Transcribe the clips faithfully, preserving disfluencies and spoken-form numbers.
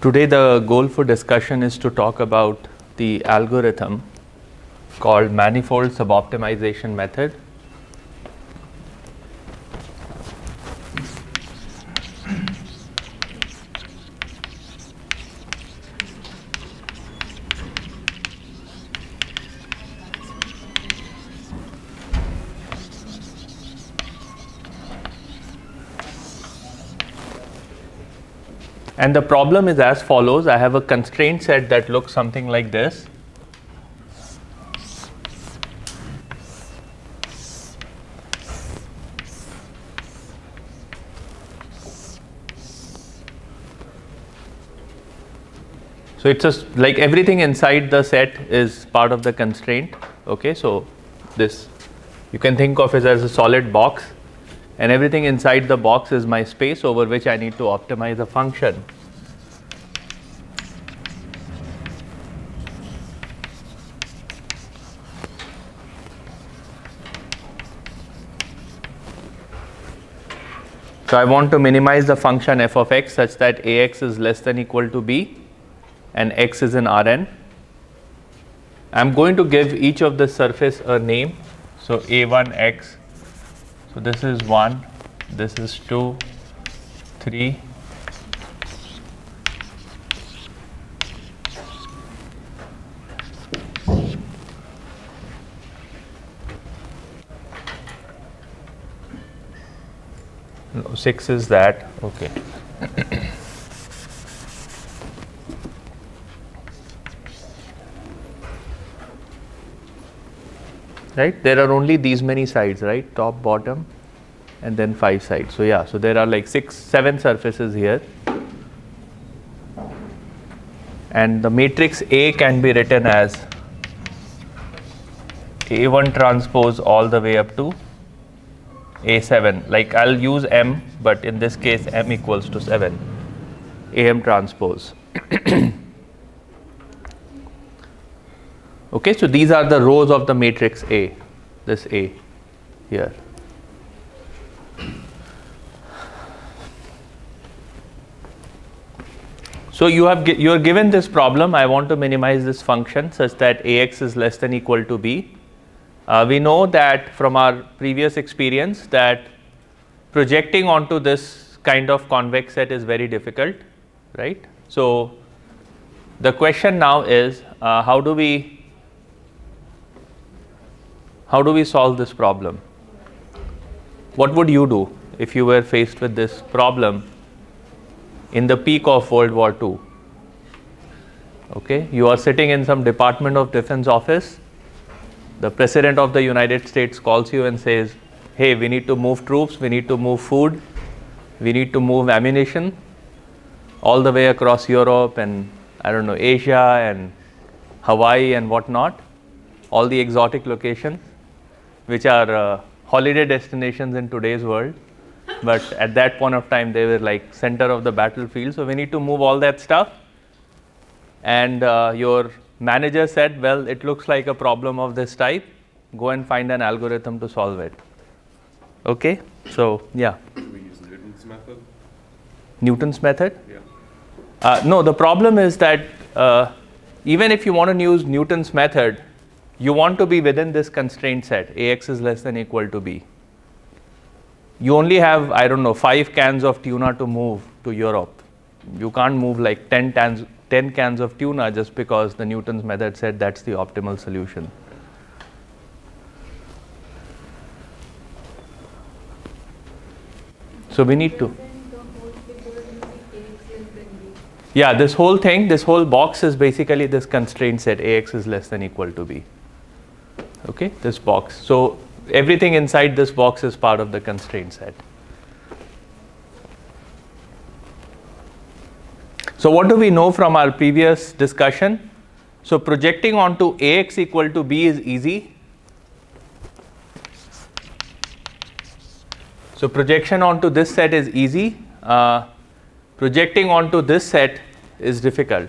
Today the goal for discussion is to talk about the algorithm called manifold suboptimization method. And the problem is as follows. I have a constraint set that looks something like this. So it's just like everything inside the set is part of the constraint. Okay, so this you can think of it as a solid box, and everything inside the box is my space over which I need to optimize a function. So I want to minimize the function f of x such that ax is less than equal to b and x is in Rn. I'm going to give each of the surface a name. So a one x, so this is one, this is two, three, no, six is that, okay. Right, there are only these many sides, right, top, bottom, and then five sides. So yeah, so there are like six, seven surfaces here, and the matrix A can be written as A one transpose all the way up to A seven. Like I'll use M, but in this case M equals to seven, A M transpose. Okay, so these are the rows of the matrix A, this A here. So you have you are given this problem. I want to minimize this function such that Ax is less than equal to b. Uh, we know that from our previous experience that projecting onto this kind of convex set is very difficult, right? So the question now is uh, how do we How do we solve this problem? What would you do if you were faced with this problem in the peak of World War Two? Okay, you are sitting in some Department of Defense office. The President of the United States calls you and says, hey, we need to move troops, we need to move food, we need to move ammunition all the way across Europe and I don't know, Asia and Hawaii and whatnot, all the exotic locations which are uh, holiday destinations in today's world, but at that point of time they were like center of the battlefield. So we need to move all that stuff, and uh, your manager said, well, it looks like a problem of this type, go and find an algorithm to solve it. Okay, so yeah. Do we use Newton's method? Newton's method? Yeah. Uh, no, the problem is that uh, even if you want to use Newton's method, you want to be within this constraint set, Ax is less than equal to b. You only have, I don't know, five cans of tuna to move to Europe. You can't move like ten cans, ten cans of tuna just because the Newton's method said that's the optimal solution. So we need to. Yeah, this whole thing, this whole box is basically this constraint set, Ax is less than equal to b. Okay, this box. So everything inside this box is part of the constraint set. So what do we know from our previous discussion? So projecting onto Ax equal to b is easy. So projection onto this set is easy. Uh, projecting onto this set is difficult.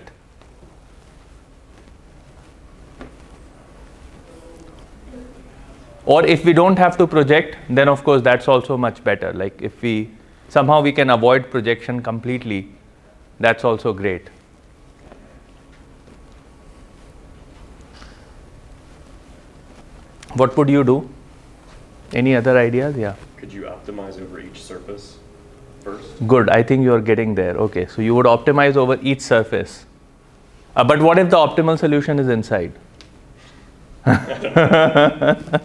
Or if we don't have to project, then of course that's also much better. Like if we somehow we can avoid projection completely, that's also great. What would you do? Any other ideas? Yeah. Could you optimize over each surface first? Good. I think you are getting there. Okay. So you would optimize over each surface. Uh, but what if the optimal solution is inside? So the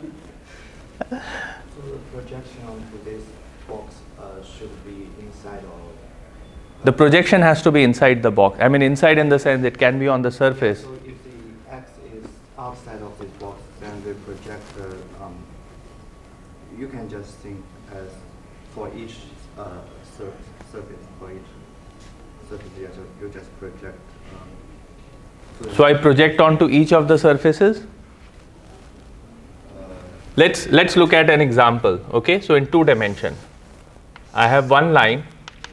projection onto this box uh, should be inside or? The projection has to be inside the box. I mean, inside in the sense it can be on the surface. So if the X is outside of this box, then the projector, um, you can just think as for each uh, sur surface, for each surface, yeah, so you just project. Um, So I project onto each of the surfaces. Let's let's look at an example. Okay, so in two dimension, I have one line.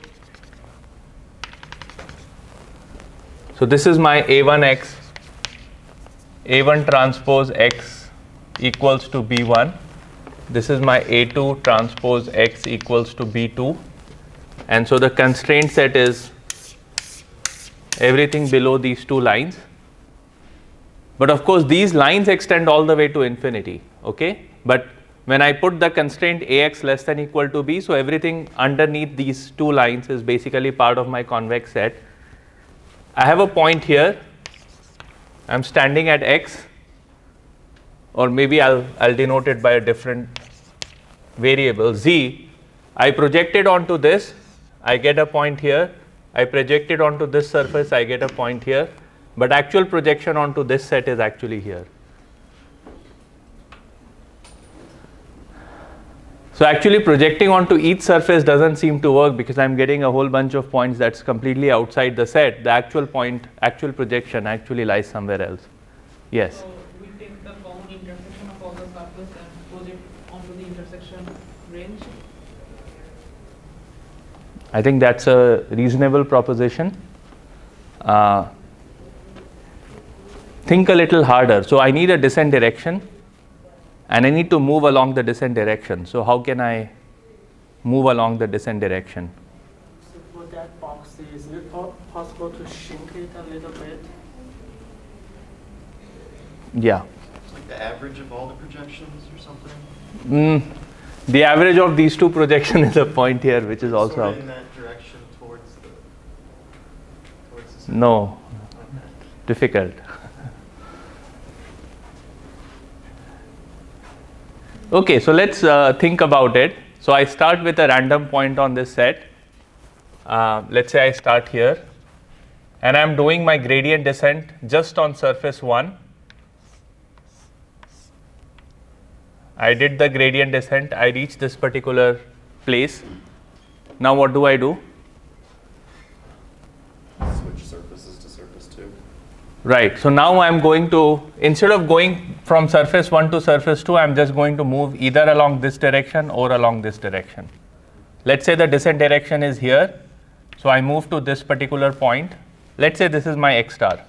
So this is my A one X, A one transpose X equals to B one. This is my A two transpose X equals to B two. And so the constraint set is everything below these two lines. But of course, these lines extend all the way to infinity, okay? But when I put the constraint Ax less than equal to B, so everything underneath these two lines is basically part of my convex set. I have a point here. I'm standing at X, or maybe I'll, I'll denote it by a different variable, Z. I project it onto this, I get a point here. I project it onto this surface, I get a point here. But actual projection onto this set is actually here. So actually projecting onto each surface doesn't seem to work because I'm getting a whole bunch of points that's completely outside the set. The actual point, actual projection actually lies somewhere else. Yes? So we take the common intersection of all the surfaces and project onto the intersection range? I think that's a reasonable proposition. Uh, think a little harder. So I need a descent direction and I need to move along the descent direction. So how can I move along the descent direction? So for that box, is it po possible to shrink it a little bit? Yeah. It's like the average of all the projections or something? Mm, the average of these two projections is a point here, which is also sort of out. in that direction towards the, towards the center. No, Okay. difficult. Okay, so let's uh, think about it. So I start with a random point on this set. Uh, let's say I start here, and I'm doing my gradient descent just on surface one. I did the gradient descent. I reached this particular place. Now what do I do? Switch surfaces to surface two. Right. So now I'm going to, instead of going from surface one to surface two, I'm just going to move either along this direction or along this direction. Let's say the descent direction is here. So I move to this particular point. Let's say this is my X star.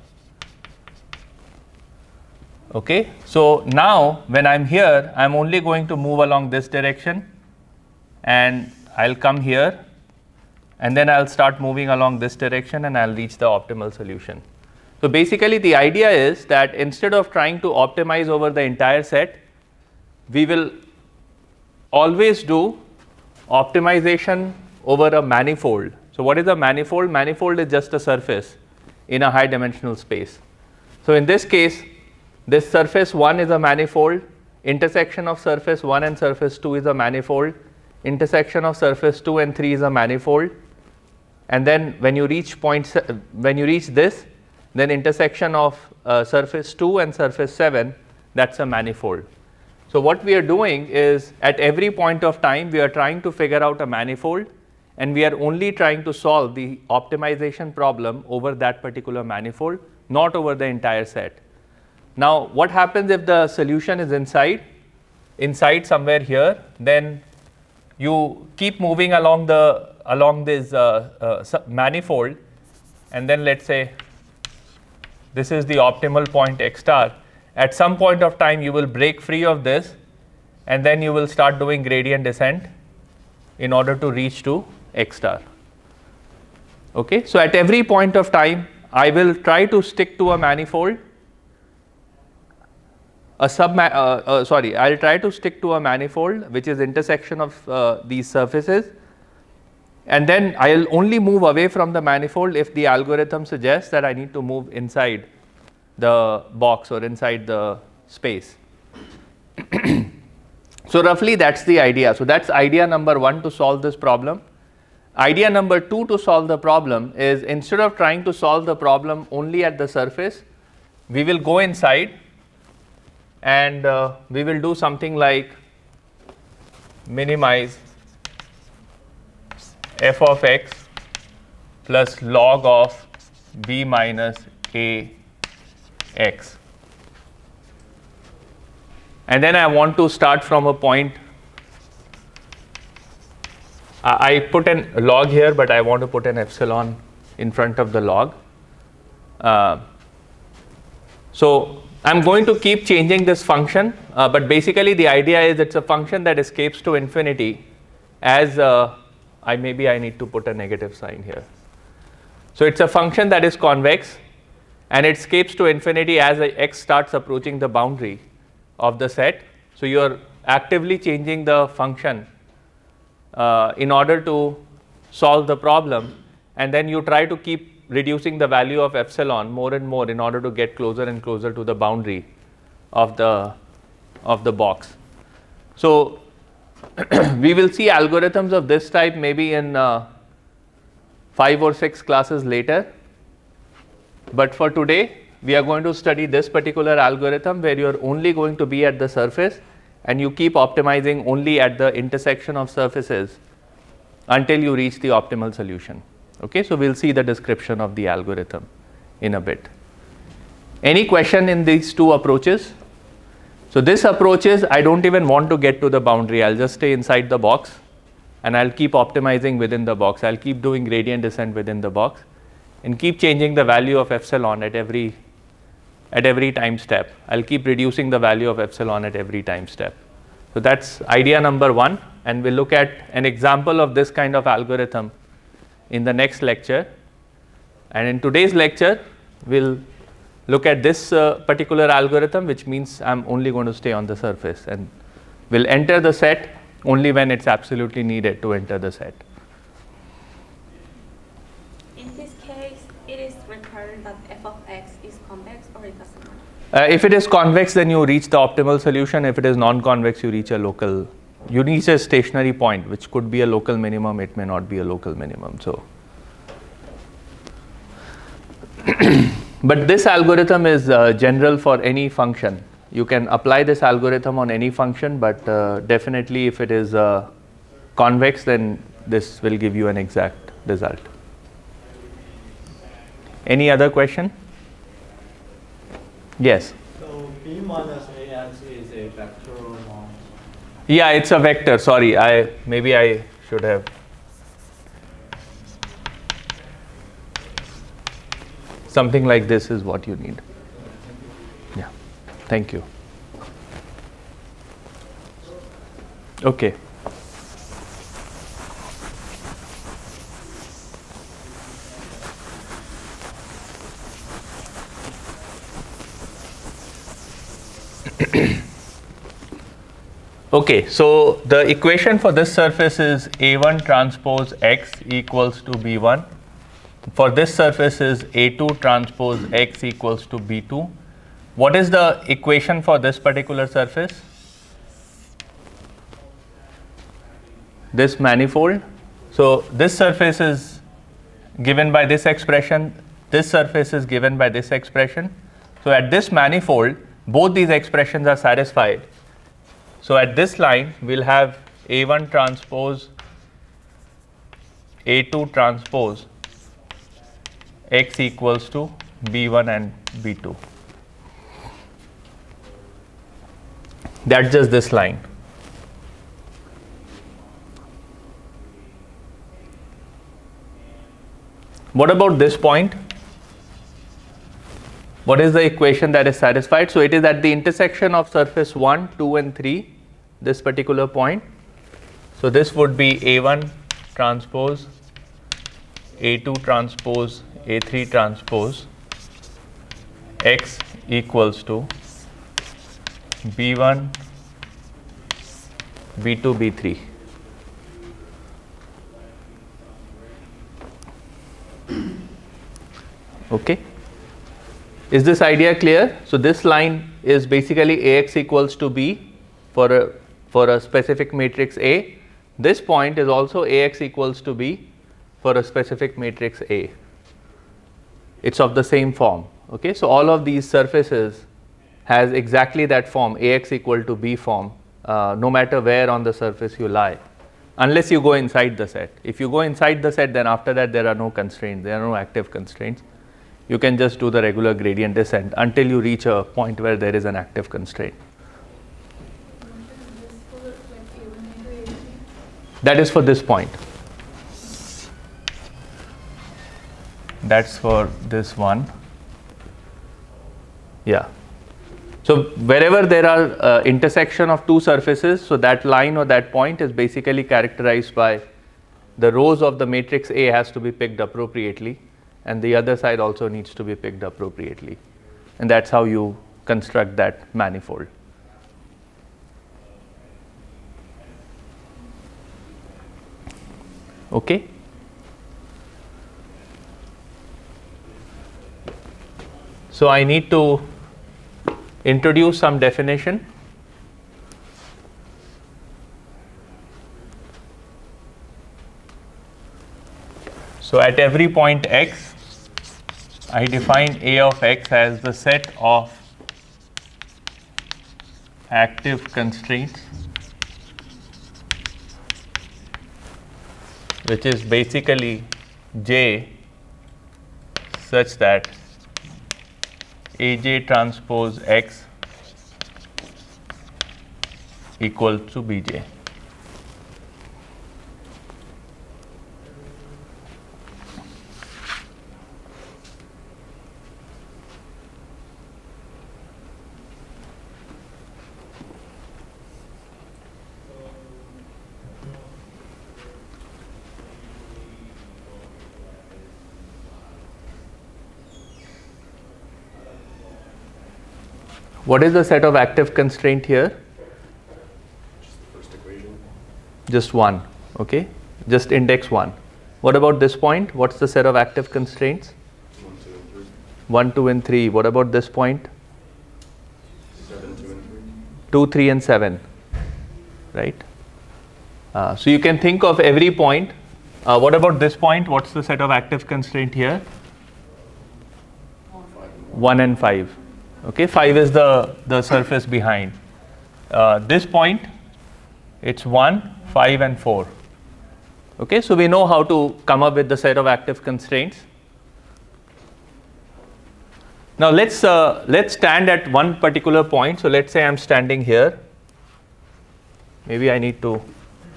Okay. So now when I'm here, I'm only going to move along this direction, and I'll come here, and then I'll start moving along this direction, and I'll reach the optimal solution. So basically the idea is that instead of trying to optimize over the entire set, we will always do optimization over a manifold. So what is a manifold? Manifold is just a surface in a high dimensional space. So in this case, this surface one is a manifold, intersection of surface one and surface two is a manifold, intersection of surface two and three is a manifold, and then when you reach point, when you reach this, then intersection of uh, surface two and surface seven, that's a manifold. So what we are doing is at every point of time we are trying to figure out a manifold, and we are only trying to solve the optimization problem over that particular manifold, not over the entire set. Now what happens if the solution is inside, inside somewhere here? Then you keep moving along the along this uh, uh, manifold, and then let's say this is the optimal point X star. At some point of time you will break free of this, and then you will start doing gradient descent in order to reach to X star. Okay, so at every point of time I will try to stick to a manifold. a sub uh, uh, sorry, I'll try to stick to a manifold which is intersection of uh, these surfaces, and then I'll only move away from the manifold if the algorithm suggests that I need to move inside the box or inside the space. So roughly that's the idea. So that's idea number one to solve this problem. Idea number two to solve the problem is, instead of trying to solve the problem only at the surface, we will go inside and uh, we will do something like minimize f of x plus log of b minus a x. And then I want to start from a point. I, I put an log here, but I want to put an epsilon in front of the log. Uh, so I'm going to keep changing this function, uh, but basically the idea is it's a function that escapes to infinity as uh, I maybe I need to put a negative sign here. So it's a function that is convex and it escapes to infinity as x starts approaching the boundary of the set. So you are actively changing the function uh, in order to solve the problem, and then you try to keep reducing the value of epsilon more and more in order to get closer and closer to the boundary of the of the box. So we will see algorithms of this type maybe in uh, five or six classes later, but for today we are going to study this particular algorithm where you are only going to be at the surface and you keep optimizing only at the intersection of surfaces until you reach the optimal solution. Okay, so we'll see the description of the algorithm in a bit. Any question in these two approaches? So this approach is, I don't even want to get to the boundary. I'll just stay inside the box and I'll keep optimizing within the box. I'll keep doing gradient descent within the box and keep changing the value of epsilon at every at every time step. I'll keep reducing the value of epsilon at every time step. So that's idea number one, and we'll look at an example of this kind of algorithm in the next lecture. And in today's lecture, we'll look at this uh, particular algorithm, which means I'm only going to stay on the surface and will enter the set only when it's absolutely needed to enter the set. In this case, it is required that f of x is convex, or it doesn't matter? Uh, if it is convex, then you reach the optimal solution. If it is non-convex, you reach a local, you reach a stationary point, which could be a local minimum, it may not be a local minimum. So, but this algorithm is uh, general for any function. You can apply this algorithm on any function, but uh, definitely if it is uh, convex, then this will give you an exact result. Any other question? Yes. So b minus ax is a vector or not? Yeah, it's a vector. Sorry, I maybe I should have. Something like this is what you need. Yeah. Thank you. Okay. Okay, so the equation for this surface is A one transpose x equals to B one. For this surface is A two transpose x equals to B two. What is the equation for this particular surface? This manifold. So this surface is given by this expression. This surface is given by this expression. So at this manifold, both these expressions are satisfied. So at this line, we'll have A one transpose A two transpose x equals to B one and B two. That's just this line. What about this point? What is the equation that is satisfied? So it is at the intersection of surface one, two and three, this particular point. So this would be A one transpose A two transpose A three transpose x equals to B one, B two, B three. Okay. Is this idea clear? So this line is basically A X equals to B for a for a specific matrix A. This point is also A X equals to B for a specific matrix A. It's of the same form. Okay. So all of these surfaces has exactly that form, A X equal to B form, uh, no matter where on the surface you lie, unless you go inside the set. If you go inside the set, then after that there are no constraints, there are no active constraints. You can just do the regular gradient descent until you reach a point where there is an active constraint. That is for this point. That's for this one. Yeah. So wherever there are uh, intersection of two surfaces, so that line or that point is basically characterized by the rows of the matrix A has to be picked appropriately, and the other side also needs to be picked appropriately. And that's how you construct that manifold. Okay. So I need to introduce some definition. So at every point x, I define A of x as the set of active constraints, which is basically J such that A J transpose x equal to B J. What is the set of active constraint here? Just the first equation. Just one, okay? Just index one. What about this point? What's the set of active constraints? One, two, and three. one, two, and three. What about this point? Seven, two, and three. two, three, and seven, right? Uh, so you can think of every point. Uh, what about this point? What's the set of active constraint here? one and five. Okay, five is the, the surface behind. Uh, this point, it's one, five, and four. Okay, so we know how to come up with the set of active constraints. Now let's uh, let's stand at one particular point. So let's say I'm standing here. Maybe I need to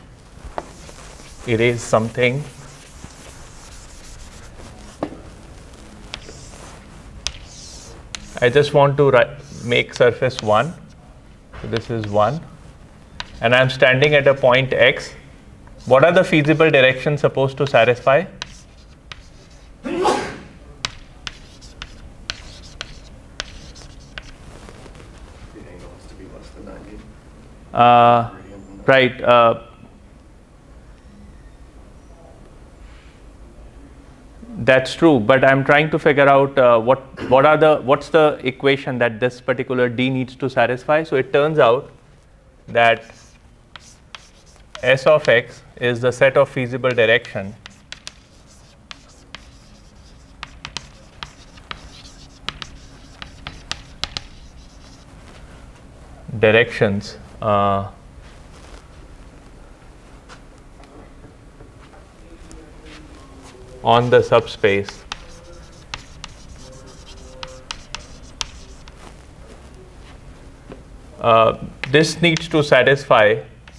erase something. I just want to make surface one. So this is one. And I'm standing at a point x. What are the feasible directions supposed to satisfy? The angle has to be less than ninety. Uh, right. Uh, That's true, but I'm trying to figure out uh, what what are the what's the equation that this particular D needs to satisfy. So it turns out that S of x is the set of feasible direction directions uh, on the subspace uh, this needs to satisfy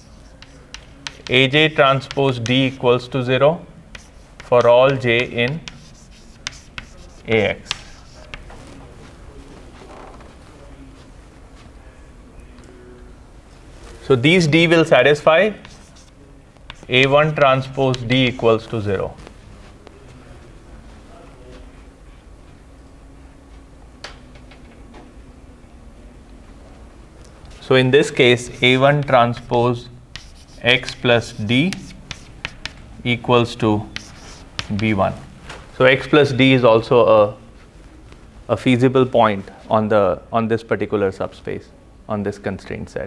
A J transpose D equals to zero for all j in A X. So these D will satisfy A one transpose D equals to zero. So in this case, A one transpose x plus d equals to B one. So x plus d is also a, a feasible point on the on this particular subspace, on this constraint set.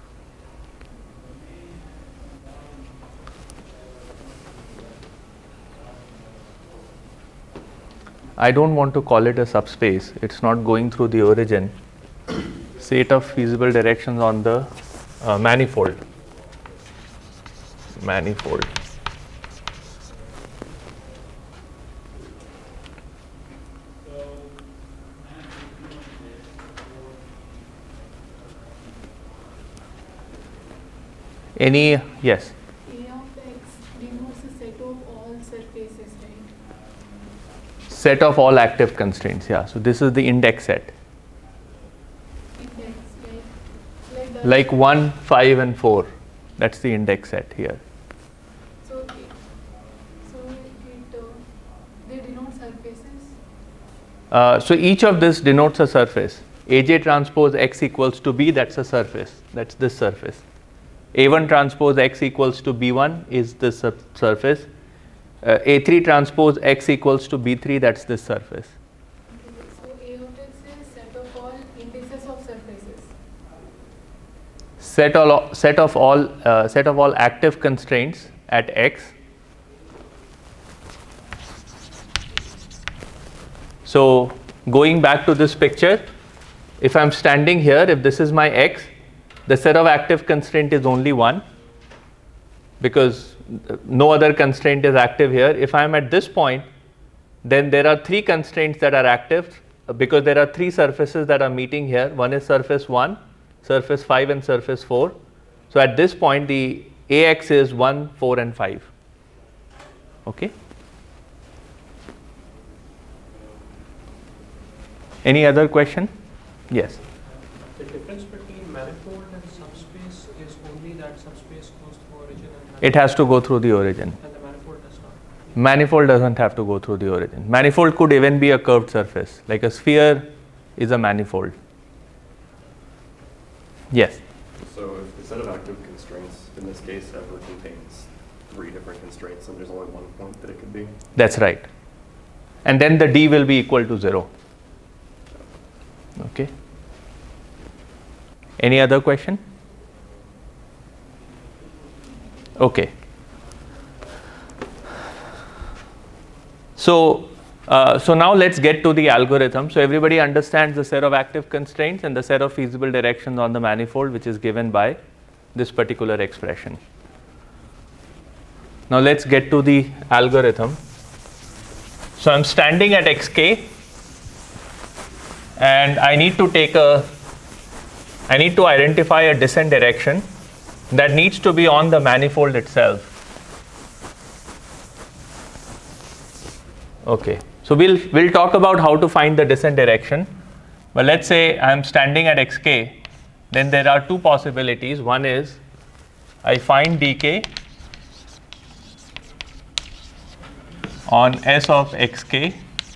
I don't want to call it a subspace. It's not going through the origin. Set of feasible directions on the uh, manifold. Manifold. Any, yes? A of x denotes a set of all surfaces, right? Set of all active constraints, yeah. So this is the index set. Index, like, like, the Like one, five, and four. That's the index set here. So, it, so it, uh, they denote surfaces. Uh, so each of this denotes a surface. A j transpose x equals to B, that's a surface. That's this surface. A one transpose x equals to B one is this sur surface. Uh, A three transpose x equals to B three, that's this surface. Okay, so A of x is set of all indices of surfaces. Set all set of all uh, set of all active constraints at x. So going back to this picture, if I'm standing here, if this is my x, the set of active constraint is only one, because no other constraint is active here. If I am at this point, then there are three constraints that are active, because there are three surfaces that are meeting here. One is surface one, surface five, and surface four. So at this point, the Ax is one, four, and five. Okay. Any other question? Yes. The difference between manifold and subspace is only that subspace goes through origin and It has to go through the origin. and the manifold does not. Manifold doesn't have to go through the origin. Manifold could even be a curved surface, like a sphere is a manifold. Yes. So if the set of active constraints in this case ever contains three different constraints, and there's only one point that it could be? That's right. And then the d will be equal to zero. Okay. Any other question? Okay. So, uh, so now let's get to the algorithm. So everybody understands the set of active constraints and the set of feasible directions on the manifold, which is given by this particular expression. Now let's get to the algorithm. So I'm standing at xk, and I need to take a, I need to identify a descent direction that needs to be on the manifold itself. Okay, so we'll we'll talk about how to find the descent direction. But let's say I'm standing at xk, then there are two possibilities. One is I find dk on S of xk,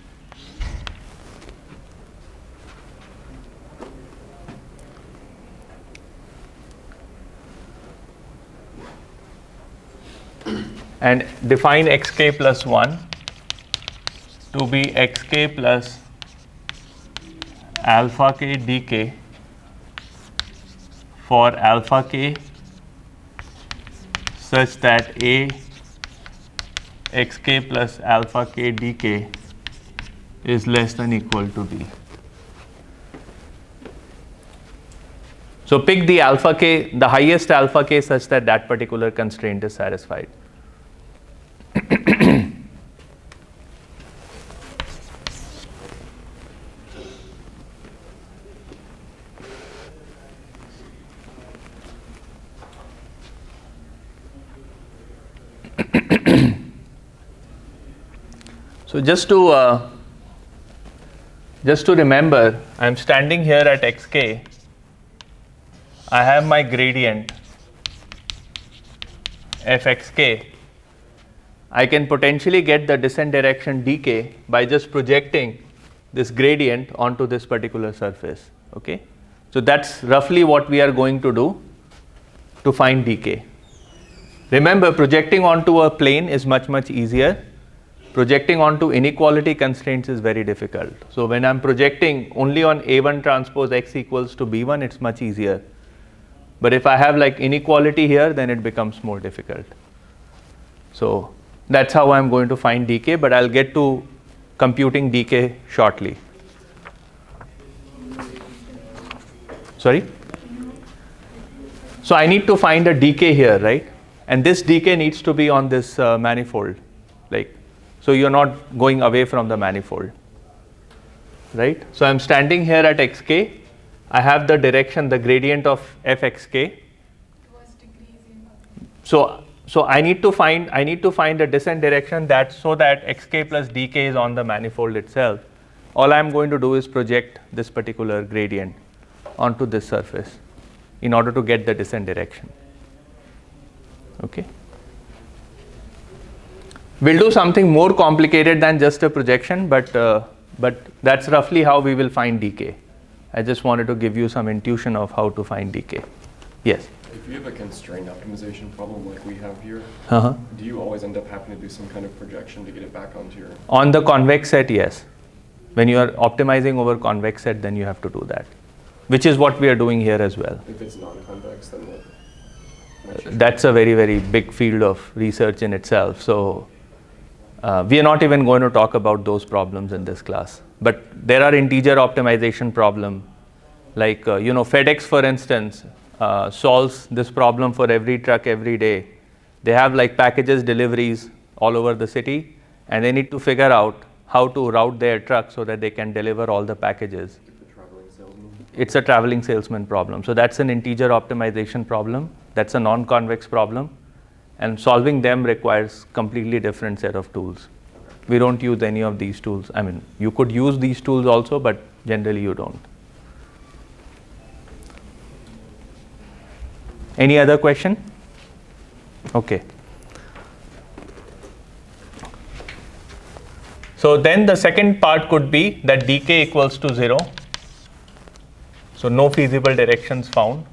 and define xk plus one to be xk plus alpha k dk for alpha k such that a xk plus alpha k dk is less than equal to b. So pick the alpha k, the highest alpha k, such that that particular constraint is satisfied. So just to uh, just to remember, I'm standing here at xk. I have my gradient fxk. I can potentially get the descent direction dk by just projecting this gradient onto this particular surface. Okay, So that's roughly what we are going to do to find decay. Remember, projecting onto a plane is much, much easier. Projecting onto inequality constraints is very difficult. So when I'm projecting only on A one transpose X equals to B one, it's much easier. But if I have like inequality here, then it becomes more difficult. So that's how I'm going to find decay, but I'll get to computing decay shortly. Sorry? So I need to find a decay here, right? And this decay needs to be on this uh, manifold. Like, so you're not going away from the manifold, right? So I'm standing here at xk. I have the direction, the gradient of fxk. So, so I need to find I need to find a descent direction that so that xk plus dk is on the manifold itself. All I'm going to do is project this particular gradient onto this surface in order to get the descent direction. Okay. We'll do something more complicated than just a projection, but uh, but that's roughly how we will find decay. I just wanted to give you some intuition of how to find decay. Yes? If you have a constrained optimization problem like we have here, Uh-huh. do you always end up having to do some kind of projection to get it back onto your... On the convex set, yes. When you are optimizing over convex set, then you have to do that, which is what we are doing here as well. If it's non-convex, then what? That's a very, very big field of research in itself. So uh, we are not even going to talk about those problems in this class. But there are integer optimization problem, like uh, you know, FedEx, for instance, uh, solves this problem for every truck every day. They have like packages, deliveries all over the city, and they need to figure out how to route their truck so that they can deliver all the packages. It's a traveling salesman problem. So that's an integer optimization problem. That's a non-convex problem. And solving them requires completely different set of tools. We don't use any of these tools. I mean, you could use these tools also, but generally you don't. Any other question? Okay. So then the second part could be that decay equals to zero. So no feasible directions found.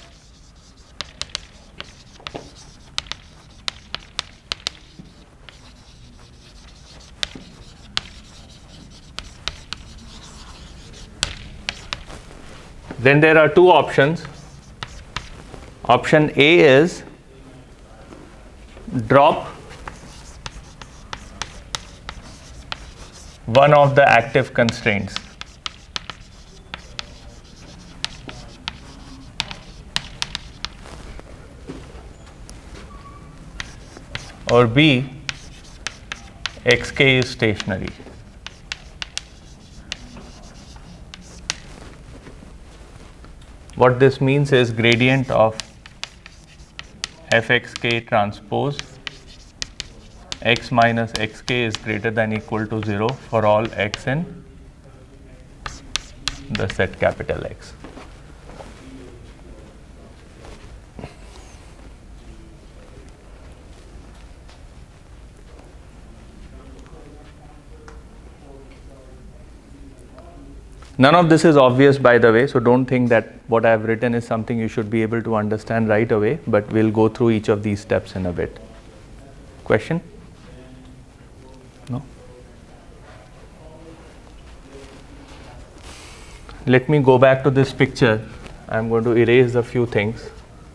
Then there are two options. Option A is drop one of the active constraints. Or B, xk is stationary. What this means is gradient of fxk transpose x minus xk is greater than equal to zero for all x in the set capital X. None of this is obvious, by the way, so don't think that what I have written is something you should be able to understand right away, but we'll go through each of these steps in a bit. Question? No? Let me go back to this picture. I'm going to erase a few things.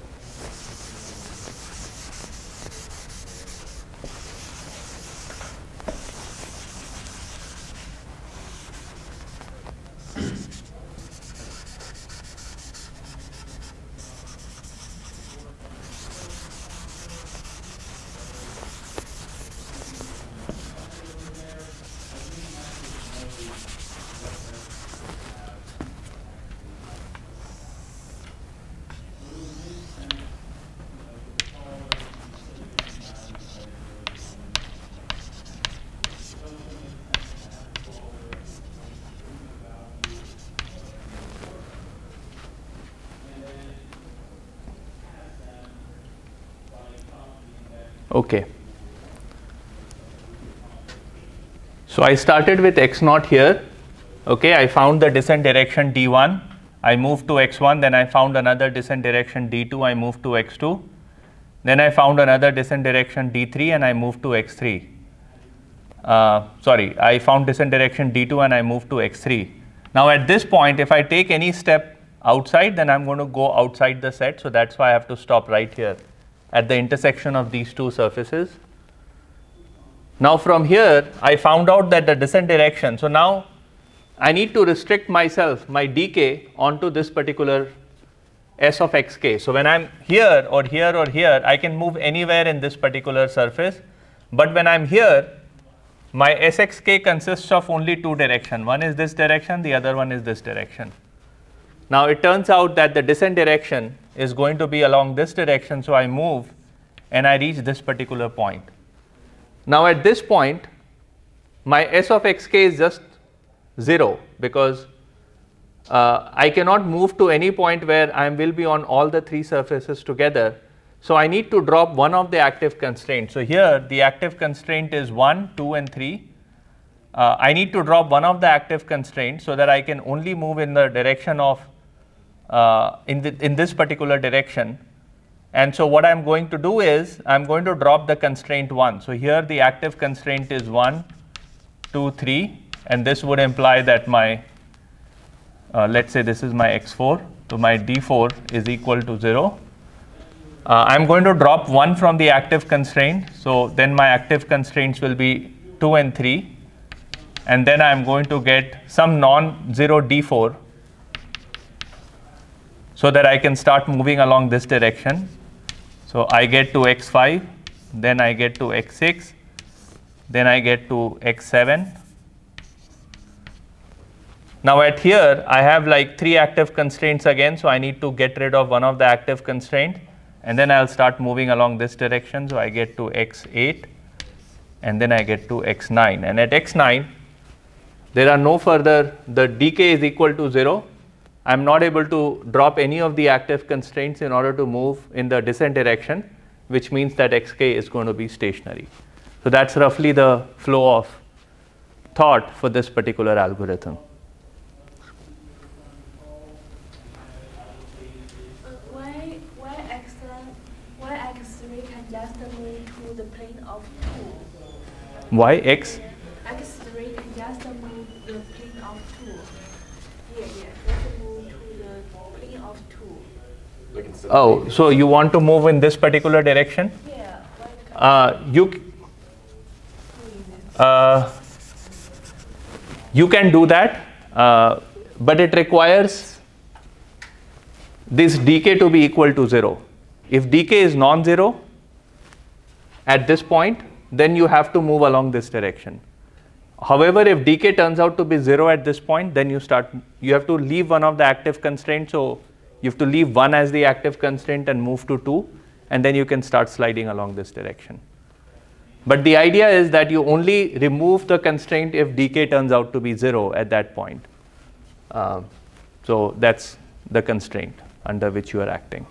Okay. So I started with x naught here. Okay, I found the descent direction d one. I moved to x one, then I found another descent direction d two, I moved to x two. Then I found another descent direction d three and I moved to x three. Uh, sorry, I found descent direction d two and I moved to x three. Now at this point, if I take any step outside, then I'm going to go outside the set. So that's why I have to stop right here at the intersection of these two surfaces. Now from here, I found out that the descent direction, so now I need to restrict myself, my dk, onto this particular s of xk. So when I'm here or here or here, I can move anywhere in this particular surface. But when I'm here, my sxk consists of only two directions. One is this direction, the other one is this direction. Now it turns out that the descent direction is going to be along this direction. So I move and I reach this particular point. Now at this point, my s of xk is just zero, because uh, I cannot move to any point where I will be on all the three surfaces together. So I need to drop one of the active constraints. So here the active constraint is one, two and three. Uh, I need to drop one of the active constraints so that I can only move in the direction of uh, in, the, in this particular direction. And so what I'm going to do is I'm going to drop the constraint one. So here the active constraint is one, two, three, and this would imply that my uh, let's say this is my x four, so my d four is equal to zero. Uh, I'm going to drop one from the active constraint, so then my active constraints will be two and three, and then I'm going to get some non-zero d four so that I can start moving along this direction. So I get to x five, then I get to x six, then I get to x seven. Now at here, I have like three active constraints again, so I need to get rid of one of the active constraints, and then I'll start moving along this direction. So I get to x eight, and then I get to x nine. And at x nine, there are no further, the dk is equal to zero. I'm not able to drop any of the active constraints in order to move in the descent direction, which means that xk is going to be stationary. So that's roughly the flow of thought for this particular algorithm. Why why x why x three can just move to the plane of two? Why x? X three can just move the plane of two. Yeah, yeah, just move to the plane of two. Like instead Oh, of so you want to move in this particular direction? Yeah, why can't Uh, you, do this? uh, you can do that, uh, but it requires this dk to be equal to zero. If dk is non-zero at this point, then you have to move along this direction. However, if dk turns out to be zero at this point, then you start, you have to leave one of the active constraints. So you have to leave one as the active constraint and move to two, and then you can start sliding along this direction. But the idea is that you only remove the constraint if dk turns out to be zero at that point. Uh, so that's the constraint under which you are acting.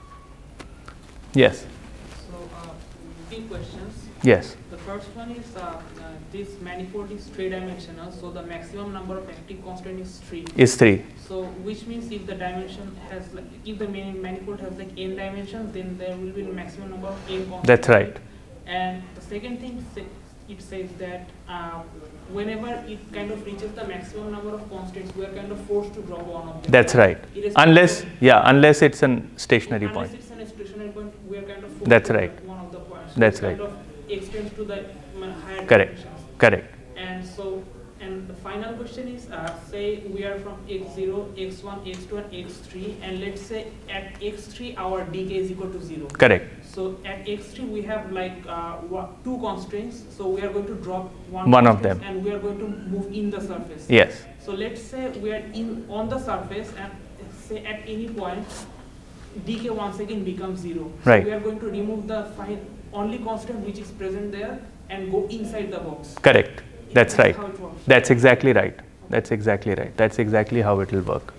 Yes. So, uh, few questions. Yes. The first one is uh, uh, this manifold is three dimensional, so the maximum number of active constant is three. Is three. So, which means if the dimension has like, if the mani- manifold has like n dimensions, then there will be a maximum number of n constants. That's right. And the second thing, sa- it says that uh, whenever it kind of reaches the maximum number of constants, we are kind of forced to drop one of them. That's right. Irrespective Unless, of- yeah, unless it's a stationary Unless point. it's an stationary point, we are kind of forced That's to right. drop one of the points. So That's it kind right. of extends to the um, higher Correct. dimensions. Correct. And so, and the final question is, uh, say we are from x zero, x one, x two, and x three, and let's say at x three our dk is equal to zero. Correct. So at x three we have like uh, wha- two constraints, so we are going to drop one, One of constraint them. and we are going to move in the surface. Yes. So let's say we are in on the surface, and say at any point dk once again becomes zero. So Right. we are going to remove the fi- only constant which is present there and go inside the box. Correct. That's This is right. how it works. That's exactly right. That's exactly right. That's exactly how it will work.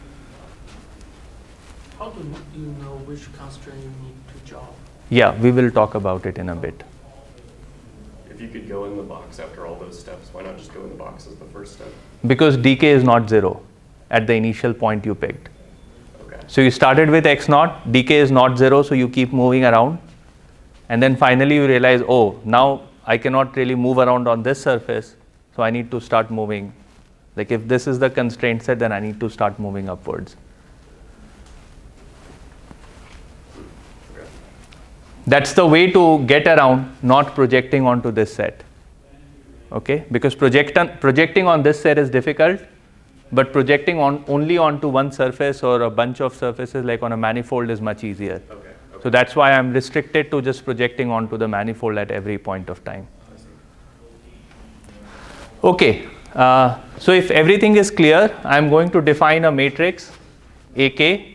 How do you know which constraint you need to drop? Yeah, we will talk about it in a bit. If you could go in the box after all those steps, why not just go in the box as the first step? Because dk is not zero at the initial point you picked. So you started with x naught, dk is not zero, so you keep moving around. And then finally you realize, oh, now I cannot really move around on this surface, so I need to start moving. Like if this is the constraint set, then I need to start moving upwards. That's the way to get around not projecting onto this set. Okay, because project on, projecting on this set is difficult, but projecting on only onto one surface or a bunch of surfaces like on a manifold is much easier. Okay. Okay. So that's why I'm restricted to just projecting onto the manifold at every point of time. Okay, uh, so if everything is clear, I'm going to define a matrix A K.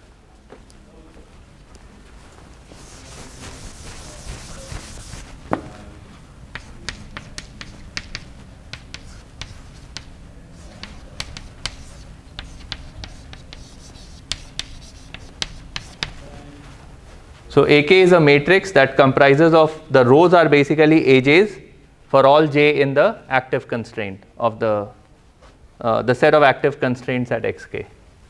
So A K is a matrix that comprises of, the rows are basically A Js for all j in the active constraint of the, uh, the set of active constraints at xk.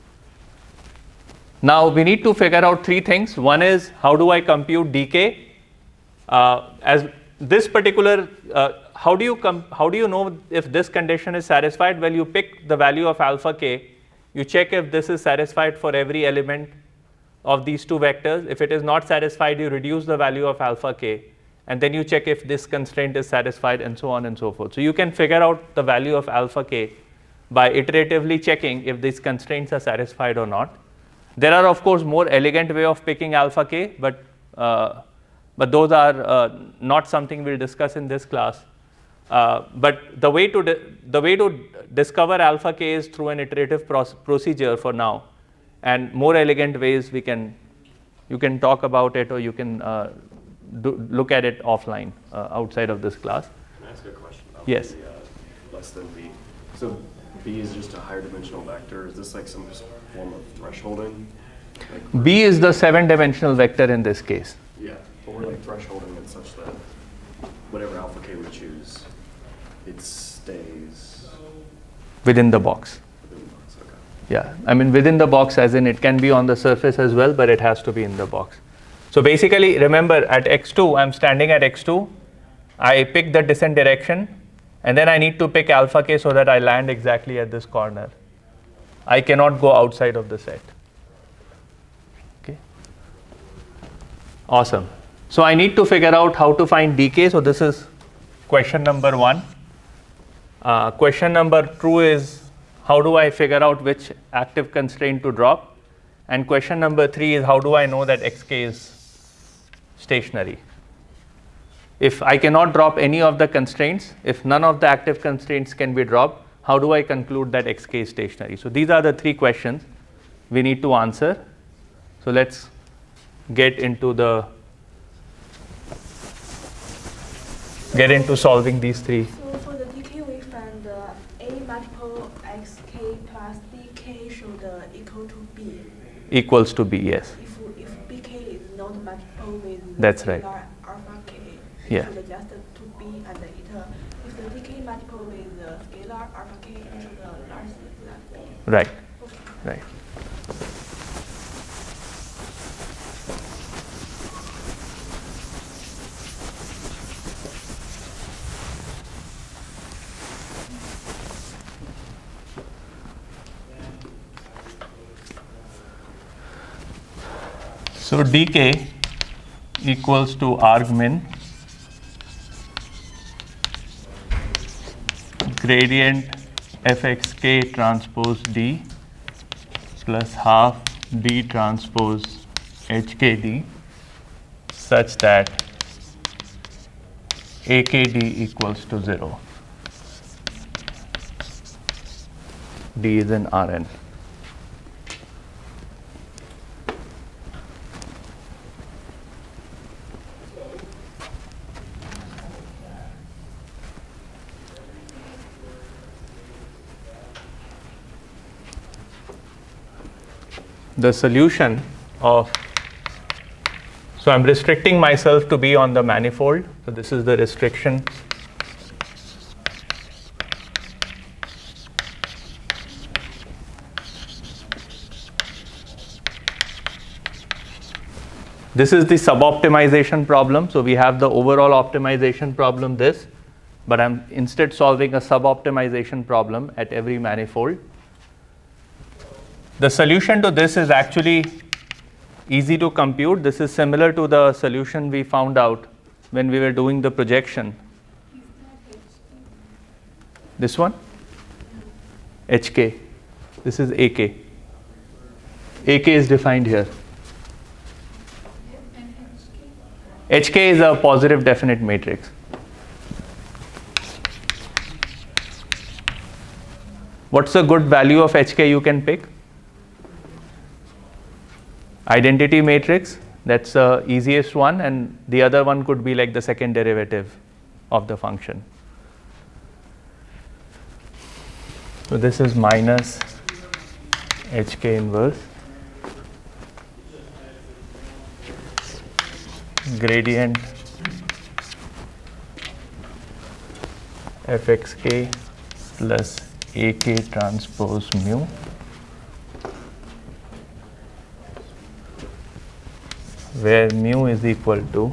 Now we need to figure out three things. One is, how do I compute dk? Uh, as this particular, uh, how do you com how do you know if this condition is satisfied? Well, you pick the value of alpha k, you check if this is satisfied for every element of these two vectors. If it is not satisfied, you reduce the value of alpha k, and then you check if this constraint is satisfied, and so on and so forth. So you can figure out the value of alpha k by iteratively checking if these constraints are satisfied or not. There are, of course, more elegant way of picking alpha k, but uh, but those are uh, not something we'll discuss in this class. Uh, but the way to the way to discover alpha k is through an iterative procedure for now. And more elegant ways we can, you can talk about it, or you can uh, do, look at it offline uh, outside of this class. Can I ask a question about yes. the uh, less than b? So b is just a higher dimensional vector. Is this like some form of thresholding? Like b is the seven dimensional vector in this case. Yeah, but we're like thresholding it such that whatever alpha k we choose, it stays within the box. Yeah, I mean within the box as in it can be on the surface as well, but it has to be in the box. So basically, remember at x two, I'm standing at x two, I pick the descent direction, and then I need to pick alpha k so that I land exactly at this corner. I cannot go outside of the set. Okay. Awesome. So I need to figure out how to find dk. So this is question number one. Uh, question number two is, how do I figure out which active constraint to drop? And question number three is, how do I know that xk is stationary? If I cannot drop any of the constraints, if none of the active constraints can be dropped, how do I conclude that xk is stationary? So these are the three questions we need to answer. So let's get into the get into solving these three. So for the dk, we find uh, a multiple xk plus bk should uh, equal to b. Equals to b, yes. If if bk is not multiple with the That's right. scalar alpha k, it Yeah. should adjust to b, and it uh, if the dk multiple with the scalar alpha k, it should uh, large than b. Right, Okay. right. So dk equals to argmin gradient fxk transpose d plus half d transpose hkd such that akd equals to zero. D is in Rn. The solution of, so I'm restricting myself to be on the manifold. So this is the restriction. This is the suboptimization problem. So we have the overall optimization problem this, but I'm instead solving a suboptimization problem at every manifold. The solution to this is actually easy to compute. This is similar to the solution we found out when we were doing the projection. This one? H K. This is A K. A K is defined here. H K is a positive definite matrix. What's a good value of H K you can pick? Identity matrix, that's the easiest one, and the other one could be like the second derivative of the function. So this is minus H K inverse gradient F X K plus A K transpose mu where mu is equal to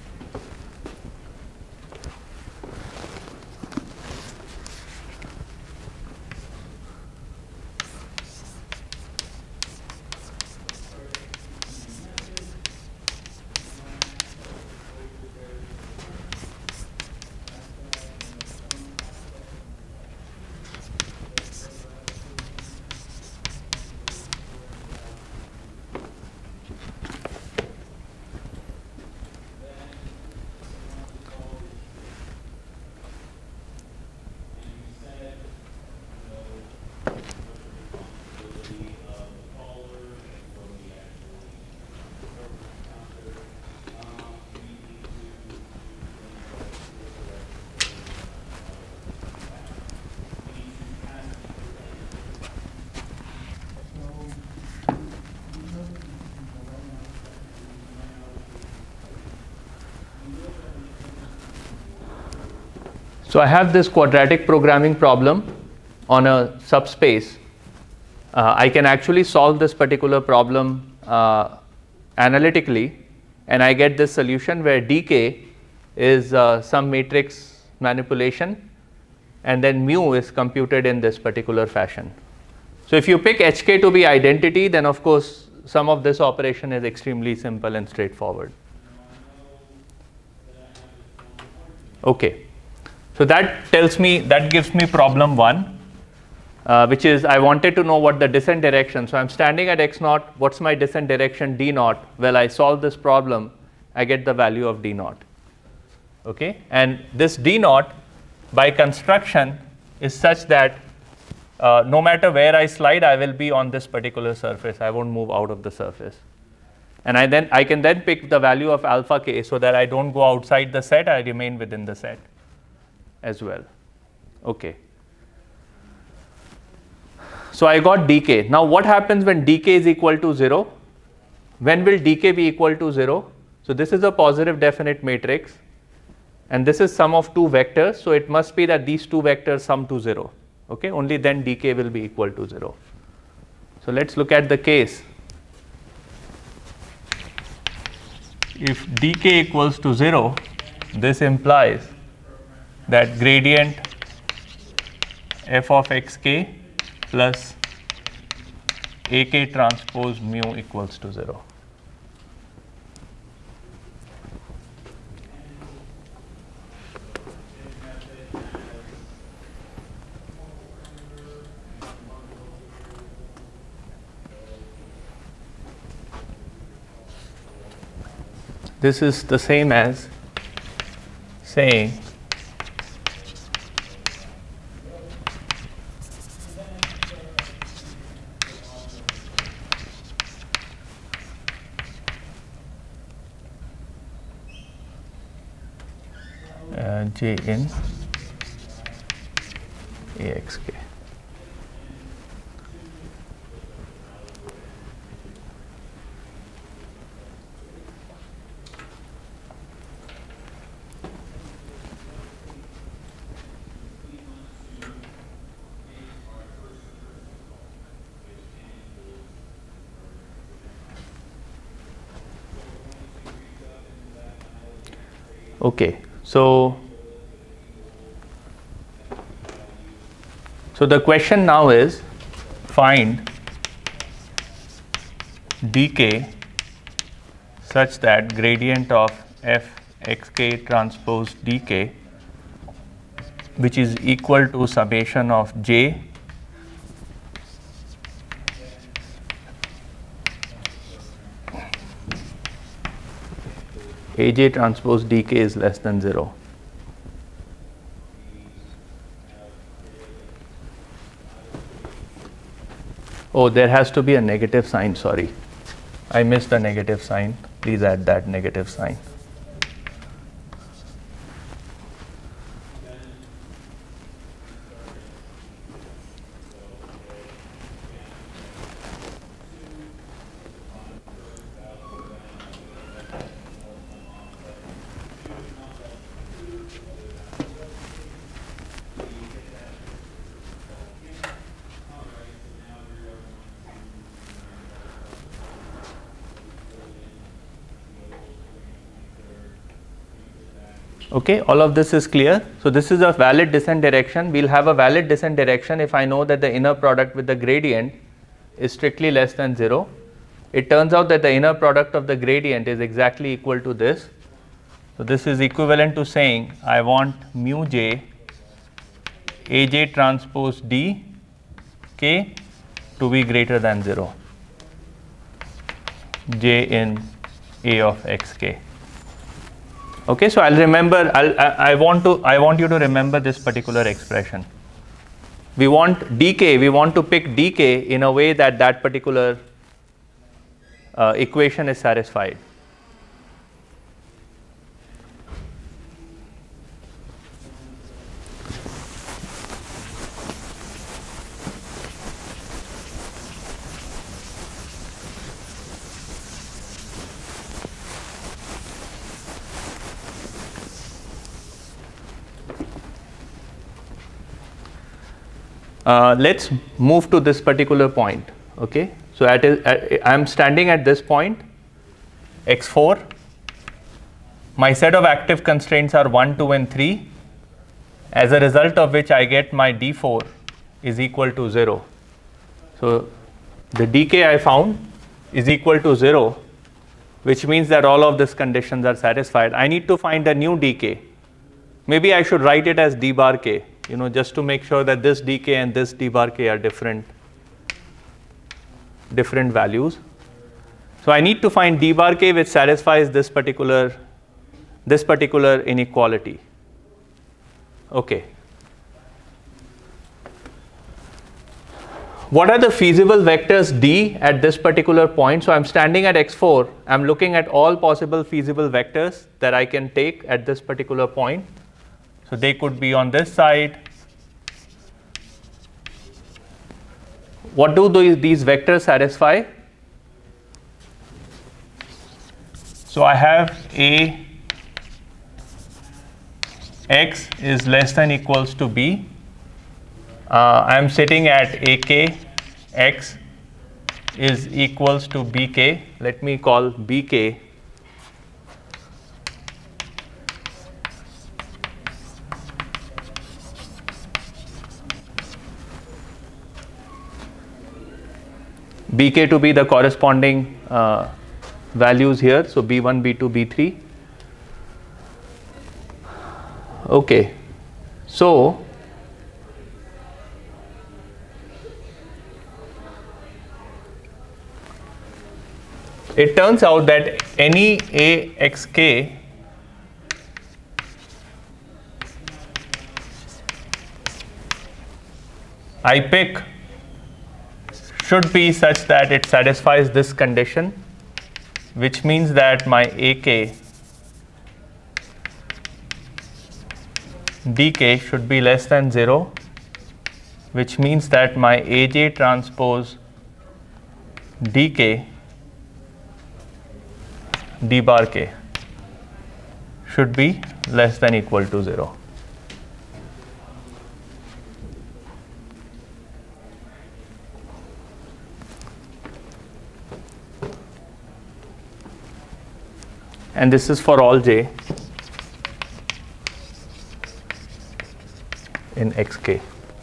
So I have this quadratic programming problem on a subspace. Uh, I can actually solve this particular problem uh, analytically, and I get this solution where D K is uh, some matrix manipulation, and then mu is computed in this particular fashion. So if you pick H K to be identity, then of course some of this operation is extremely simple and straightforward. Okay. So that tells me, that gives me problem one, uh, which is I wanted to know what the descent direction. So I'm standing at x naught. What's my descent direction d naught? Well, I solve this problem. I get the value of d naught. Okay, and this d naught by construction is such that uh, no matter where I slide, I will be on this particular surface. I won't move out of the surface. And I then I can then pick the value of alpha k so that I don't go outside the set. I remain within the set as well. Okay. So I got dk. Now what happens when dk is equal to zero? When will dk be equal to zero? So this is a positive definite matrix, and this is sum of two vectors. So it must be that these two vectors sum to zero. Okay, only then dk will be equal to zero. So let's look at the case. If dk equals to zero, this implies that gradient f of xk plus ak transpose mu equals to zero. This is the same as saying uh, j in axk. Okay, so so the question now is find dk such that gradient of f xk transpose dk, which is equal to summation of j aj transpose dk is less than zero. Oh, there has to be a negative sign, sorry. I missed the negative sign. Please add that negative sign. Okay, all of this is clear. So this is a valid descent direction. We'll have a valid descent direction if I know that the inner product with the gradient is strictly less than zero. It turns out that the inner product of the gradient is exactly equal to this. So this is equivalent to saying I want mu j aj transpose d k to be greater than zero, j in a of xk. Okay, so I'll remember, I'll, I, I want to, I want you to remember this particular expression. We want dk, we want to pick dk in a way that that particular uh, equation is satisfied. Uh, let's move to this particular point. Okay, so at, at I'm standing at this point, x four. My set of active constraints are one, two, and three. As a result of which I get my d four is equal to zero. So the dk I found is equal to zero, which means that all of these conditions are satisfied. I need to find a new dk. Maybe I should write it as d bar k, you know, just to make sure that this dk and this d bar k are different, different values. So I need to find d bar k which satisfies this particular, this particular inequality. Okay. What are the feasible vectors d at this particular point? So I'm standing at x four. I'm looking at all possible feasible vectors that I can take at this particular point. So they could be on this side. What do these, these vectors satisfy? So I have a x is less than equals to b. Uh, I am sitting at ak x is equals to bk. Let me call bk bk to be the corresponding uh, values here. So b one, b two, b three. Okay, so it turns out that any a xk I pick should be such that it satisfies this condition, which means that my ak dk should be less than zero, which means that my aj transpose dk d bar k should be less than equal to zero. And this is for all j. in xk.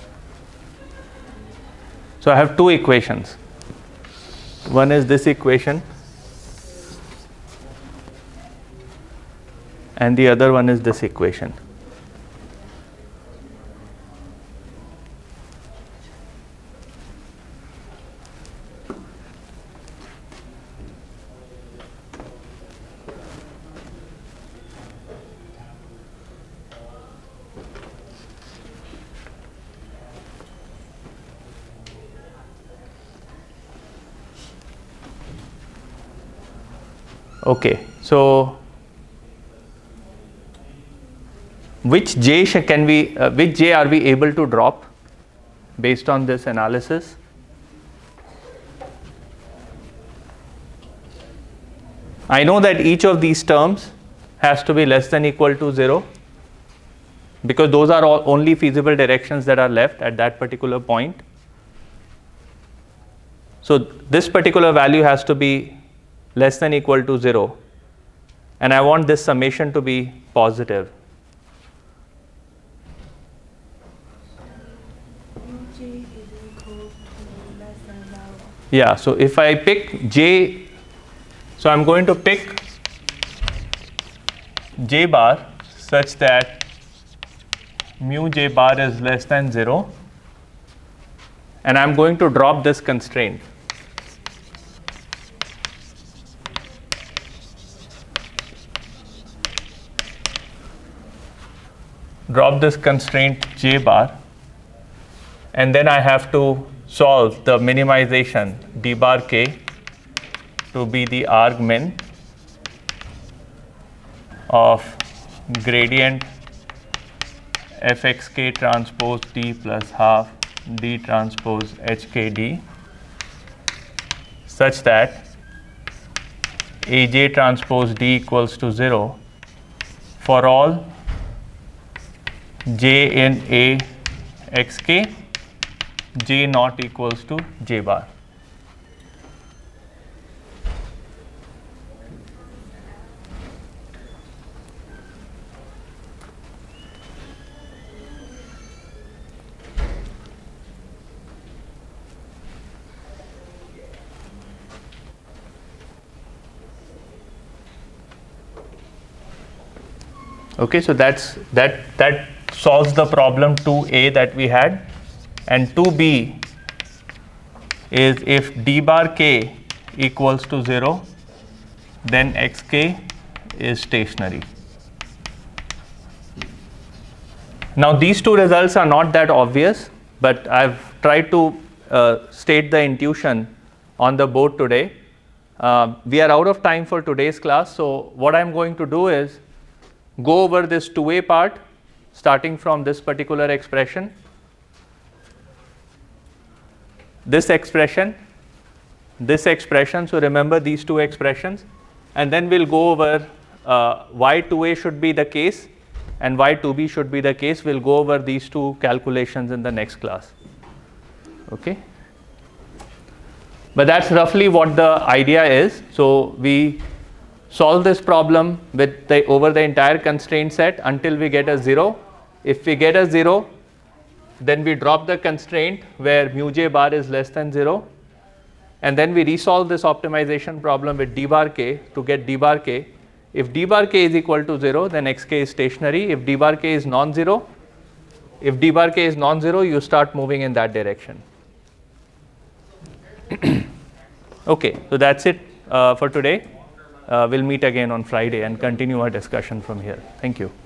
So I have two equations. One is this equation and the other one is this equation. Okay, so which j sh can we, uh, which j are we able to drop based on this analysis? I know that each of these terms has to be less than equal to zero because those are all only feasible directions that are left at that particular point. So this particular value has to be less than equal to zero, and I want this summation to be positive. J is equal to less than zero. Yeah, so if I pick j, so I'm going to pick j bar such that mu j bar is less than zero, and I'm going to drop this constraint. Drop this constraint j bar, and then I have to solve the minimization d bar k to be the argmin of gradient fxk transpose d plus half d transpose hkd such that aj transpose d equals to zero for all j in a xk, j not equals to j bar. Okay, so that's that that solves the problem two A that we had, and two B is if d bar k equals to zero, then xk is stationary. Now these two results are not that obvious, but I've tried to uh, state the intuition on the board today. Uh, we are out of time for today's class, so what I'm going to do is go over this two A part starting from this particular expression, this expression, this expression. So remember these two expressions, and then we'll go over uh, why two A should be the case and why two B should be the case. We'll go over these two calculations in the next class. Okay. But that's roughly what the idea is. So we solve this problem with the over the entire constraint set until we get a zero. If we get a zero, then we drop the constraint where mu j bar is less than zero, and then we resolve this optimization problem with d bar k to get d bar k. If d bar k is equal to zero, then xk is stationary. If d bar k is non-zero, if d bar k is non-zero, you start moving in that direction. Okay, so that's it uh, for today. Uh, we'll meet again on Friday and continue our discussion from here. Thank you.